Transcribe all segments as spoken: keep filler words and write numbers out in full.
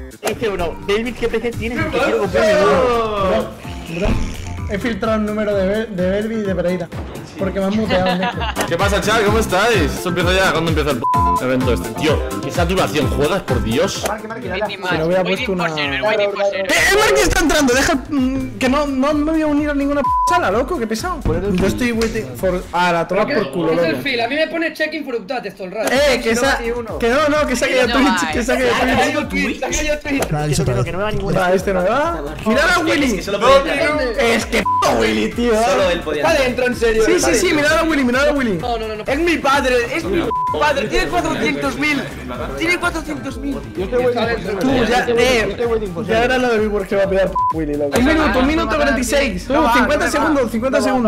Dice uno, David, ¿qué P C tienes? Que quiero comprarme uno. Bro, he filtrado el número de, Be de Belvi y de Pereira. Porque me han muteado. ¿Qué pasa, chat? ¿Cómo estáis? Esto empieza ya. ¿Cuándo empieza el p evento este? Tío, ¿qué saturación juegas, por Dios? Si no hubiera puesto una... ¡Eh, el Marky está entrando! Deja... mm, que no, no me voy a unir a ninguna p sala, loco, qué pesado. Yo estoy waiting for... Ah, la toma por culo, loco. Es el feel, a mí me pone checking for updates todo el rato. Eh, que sa... Que no, no, que saque de Twitch, que saque de Twitch. Que no me va ninguna. Va, este no me va. Mirad a Willy. Es que p Willy, tío. Solo él podía. Está dentro, en serio. Sí, sí, sí, mirad a Willy, mirad a Willy. No, no, no, no. Es mi padre, es mi padre. Tiene cuatrocientos mil. Tiene cuatrocientos mil. Tú, ya, eh. Ya era lo de Billboard que va a pillar p Willy, loco. Un minuto, un minuto cuarenta y seis. Tú, cincuenta segundos, cincuenta segundos.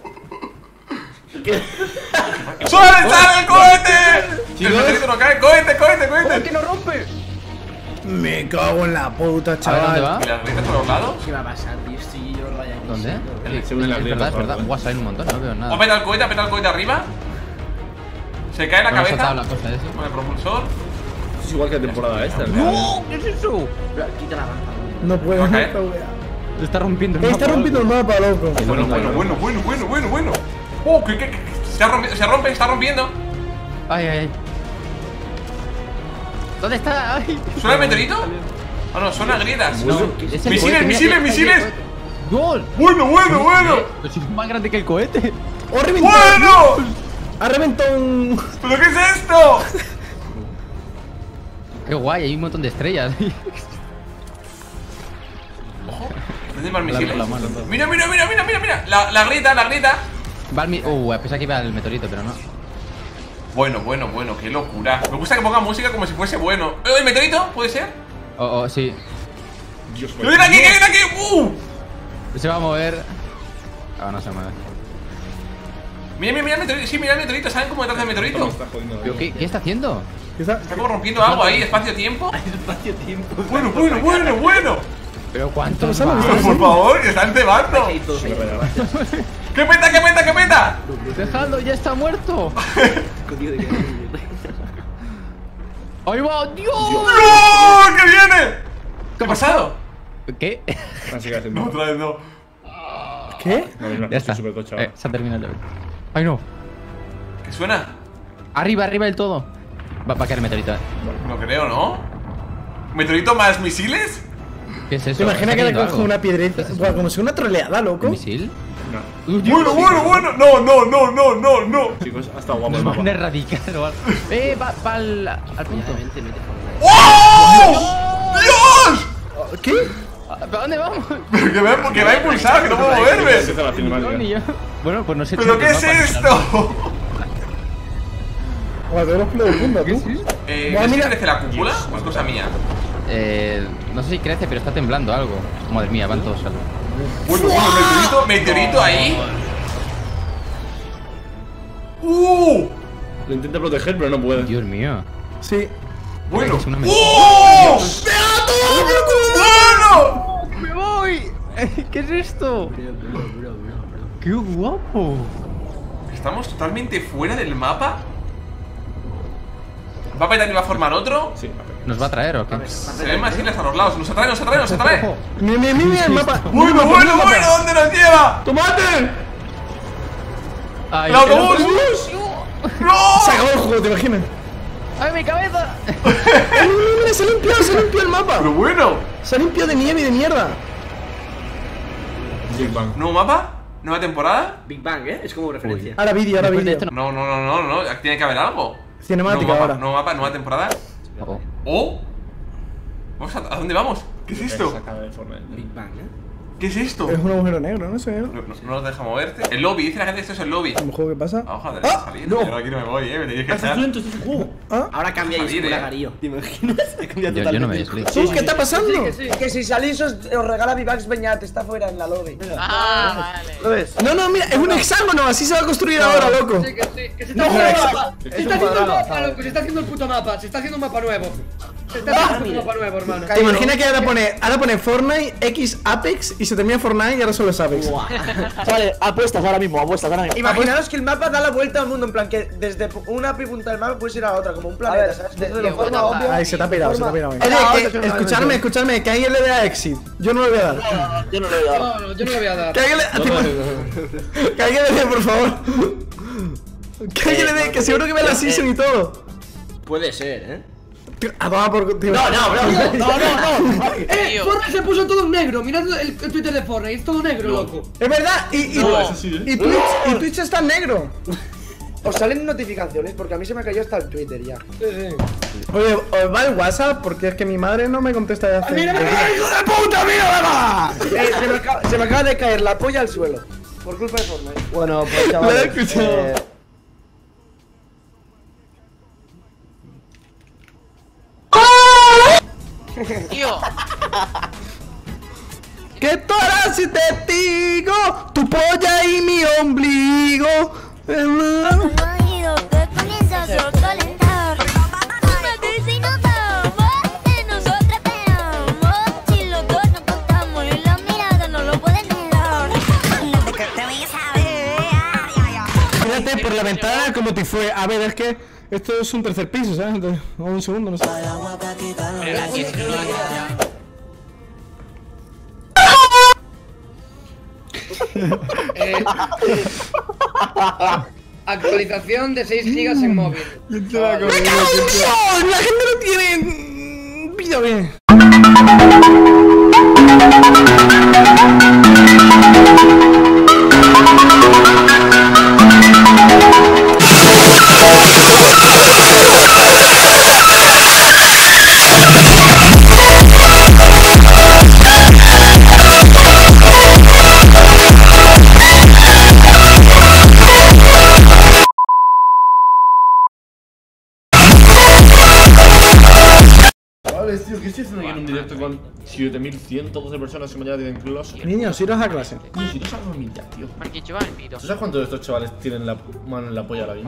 ¡Suele, sale el cohete! El meteorito no cae, cohete, cohete, cohete. ¿Por qué no rompe? Me cago en la puta, A ver, ¿dónde chaval. va? ¿Y las grietas por los lados? ¿Qué va a pasar, tío? Estoy yo lo vaya. ¿Dónde? Sí, Se unen las es verdad, grietas, es verdad. por Guau, salen un montón, no veo O nada. peta el cohete, peta el cohete arriba. Se cae la No me ha cabeza saltado la cosa esa. con el propulsor. Es igual que la temporada esta. ¡No! ¿Qué es eso? Quita la rampa. No puedo, ¿Va a no caer? puedo. Se está rompiendo el Está mapa. rompiendo el mapa, loco. Bueno, bueno, bueno, bueno, bueno, bueno, bueno. Oh, que, que, que se, rompe, se rompe, está rompiendo. Ay, ay, ay. ¿Dónde está? Ay. ¿Suena el meteorito? Ah, no, suena grietas. No, es el Misiles, cohete, mira, misiles, es- misiles. ¡Gol! Bueno, bueno, bueno. Pero si es más grande que el cohete. ¡Oh, reventó! ¡Bueno! ¡Ha reventado un... ¿Pero qué es esto? Qué guay, hay un montón de estrellas. ¿Dónde van misiles? La mano. Mira, mira, mira, mira, mira, mira. La, la grieta, la grieta. Va al mi... Uh, pensaba que iba el meteorito, pero no. Bueno, bueno, bueno, qué locura. Me gusta que ponga música como si fuese bueno. ¿Eh, ¿El meteorito? ¿Puede ser? Oh, oh, sí. Dios, ¡Que viene aquí, que viene aquí! ¡Uh! Se va a mover. Ah, no se mueve. Mira, mira, mira el meteorito. Sí, mira el meteorito. ¿Saben cómo detrás del meteorito? está jodiendo. ¿Pero qué, qué está haciendo? Está... Está como rompiendo algo ahí, espacio-tiempo. Espacio-tiempo. Bueno, bueno, bueno, bueno. ¿Pero cuánto? Pero solo Pero por favor, que están cebando. ¡Qué peta, qué peta, qué peta! ¡Dejadlo! ¡Ya está muerto! ¡Ahí va! ¡Dios! ¡No! ¡Que viene! ¿Qué ha pasado? ¿Qué? Así que hacen No, otra vez no. ¿Qué? Ya está. Super tocha, Eh, se ha terminado el level. ¡Ay, no! ¿Qué suena? Arriba, arriba del todo. Va, va a caer el meteorito. eh. No creo, ¿no? ¿Meteorito más misiles? ¿Qué es eso? ¿Te imaginas que le ¿Está cojo una piedrita? Bueno, como si una troleada, loco. ¿Un misil? No. Bueno, bueno, bueno. No, no, no, no, no, no. Chicos, ha estado guapo Nos el van a mapa. erradicar o algo. Eh, va, va al, al punto. ¡Oh! ¡Dios! ¿Qué? ¿Para dónde vamos? Pero que me, que me ha impulsado, que no puedo moverme. Esa es la No, cinemática. ni yo. Bueno, pues no sé. ¿Pero qué es esto? Guau, todos los pelos del mundo, tú. Eh, Buah, ¿ves que mira. crece la cúpula? ¿O es cosa mía? Eh, no sé si crece, pero está temblando algo. Madre mía, van todos al... Bueno, bueno, meteorito, meteorito ahí. ¡Uh! Lo intenta proteger, pero no puede. Dios mío. Sí. Bueno. Es una ¡Oh! ¡Bueno! ¡Me voy! ¿Qué es esto? ¡Qué guapo! ¿Estamos totalmente fuera del mapa? ¿Va a petar y va a formar otro? Sí, a ver. ¿Nos va a traer o qué? Se ven más islas a los lados. ¡Nos atrae, nos atrae, nos atrae! Mira, mira, mira el mapa. ¡Bueno, Mira el bueno, mapa. bueno! ¿Dónde nos lleva? ¡Tomate! Ay, ¡El autobús! ¡No! Se acabó el juego, ¿te imaginas? ¡Ay, mi cabeza! Mira, mira, mira, se limpió, se limpió el mapa. Pero bueno. Se limpió de nieve y de mierda. Big Bang. ¿Nuevo mapa? ¿Nueva temporada? Big Bang, ¿eh? Es como referencia. Ahora vídeo, ahora Después de vídeo. esto No, no, no, no, no. Aquí tiene que haber algo. Cinemática Nuevo mapa, ahora. nuevo mapa, nueva temporada. Oh. ¿Oh? ¿Vamos a, ¿A dónde vamos? ¿Qué es esto? Sacada de Fortnite. Big Bang, ¿eh? ¿Qué es esto? Es un agujero negro, ¿no? Ese negro. No, no, no nos deja moverte. El lobby, dice la gente que esto es el lobby. ¿Un juego que pasa? Ah, joder, ¡Ah! salir. ¡No! Yo aquí no me voy, eh. Me tenéis que echar. lento este juego. ¿Ah? Ahora cambia y Salir, es eh. Garío. ¿Te imaginas? Ha cambiado Yo, yo no me totalmente. deslizo. ¿Tú qué está pasando? Que si salís os, os regala V-Bucks Beñat, está fuera en la lobby. Ah, vale. ¿Lo ves? No, no, mira, es un hexágono, así se va a construir ahora, loco. Sí, que sí, que se está No, haciendo el es- mapa. Se está haciendo el mapa, loco, se está haciendo el puto mapa, se está haciendo un mapa nuevo. ¿Te imaginas que ahora pone, ahora pone Fortnite, X Apex y se termina Fortnite y ahora solo es Apex? Vale, apuestas ahora mismo, apuestas ahora mismo. Imaginaros que el mapa da la vuelta al mundo, en plan que desde una punta del mapa puedes ir a la otra, como un planeta, ¿sabes? De, de forma obvia. Ay, se te ha pirado, se te ha pirado. Oye, Oye, que, escuchadme, escuchadme, que alguien le dé a Exit. Yo no le voy a dar. No, yo no le voy a dar. No, no, yo no le voy a dar. Que alguien le, que alguien le dé, por favor. Que alguien le dé, que seguro que ve la season y todo. Puede ser, ¿eh? A tomar por... Tío. No, no, bro. No, no, no. Eh, Fortnite se puso todo en negro. Mirad el, el Twitter de Fortnite, es todo negro, loco. Es verdad, y, y, No, eso sí, ¿eh? y, Twitch, y Twitch está en negro. Os salen notificaciones porque a mí se me cayó hasta el Twitter ya. Oye, os va el WhatsApp porque es que mi madre no me contesta de hace... ¡Mira, mira, hijo de puta, mira, eh, se, me acaba, se me acaba de caer la polla al suelo. Por culpa de Fortnite. Bueno, pues Lo he chavales. escuchado. eh, Tío, Que tú harás si te digo tu polla y mi ombligo. Oído que comienza a ser calentador. Súbete si nos vamos, que nosotras pegamos. Si los dos nos contamos y las miradas no lo pueden negar. Desde que te vi saber. Fíjate por la ventana como te fue. A ver, es que esto es un tercer piso, ¿sabes? Entonces, o un segundo, no sé. pero la tienes, no la tienes ya. Eh, actualización de seis gigas en móvil. ¡Me cago en Dios! La gente no tiene vida bien. Tío, ¿qué estoy haciendo aquí en un directo con siete mil ciento doce personas que mañana tienen clase? Niños, iros a clase. Tío, si no sabes dormir ya, tío. Porque yo al miro. ¿Tú sabes cuántos de estos chavales tienen la mano en la polla ahora mismo?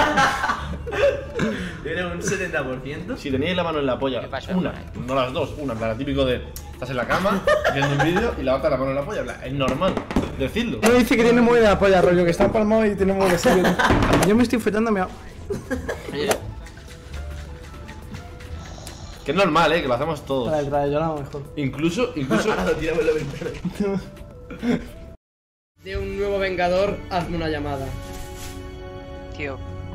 Tiene un setenta por ciento. Si teníais la mano en la polla, ¿Qué pasa? una, no las dos, una, la típico de estás en la cama viendo un vídeo y la otra la mano en la polla, es normal decirlo. Uno dice que tiene muy de la polla, rollo, que está palmado y tiene muy de serio. Yo me estoy fetando, me... Que es normal, eh, que lo hacemos todos. Trae, trae, yo lo hago mejor. Incluso, incluso. De un nuevo vengador, hazme una llamada. Tío.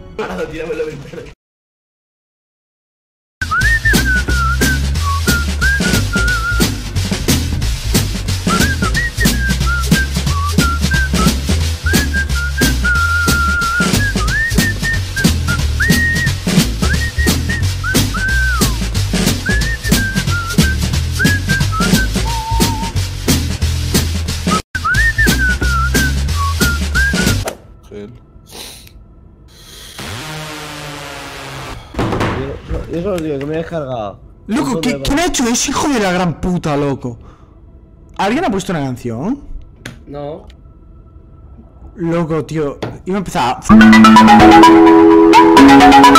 Yo solo digo que me he descargado. Loco, ¿qué, ¿quién ha hecho eso, hijo de la gran puta, loco? ¿Alguien ha puesto una canción? No. Loco, tío. Iba a empezar.